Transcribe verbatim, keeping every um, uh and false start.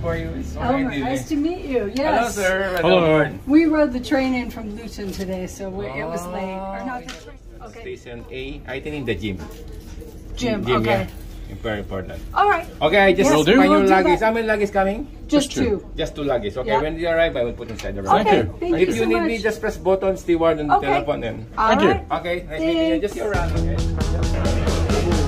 for you. It's Elmer, nice to meet you. Yes. Hello, sir. Hello. We rode the train in from Luton today, so we, it was late. Or not the train. Okay. Station A, I think in the gym. Gym, Gym, okay. yeah. Very important. All right. Okay, I just Yes, find we'll your do luggage. that. How many luggage coming? Just Just two. two. Just two luggage. Okay, Yeah. when you arrive, I will put inside the Okay, bag. you. thank And you if you so need much. me, just press button, steward, and Okay. telephone them. All Thank you. right. Okay, nice meeting you. Thanks. Just your run, okay?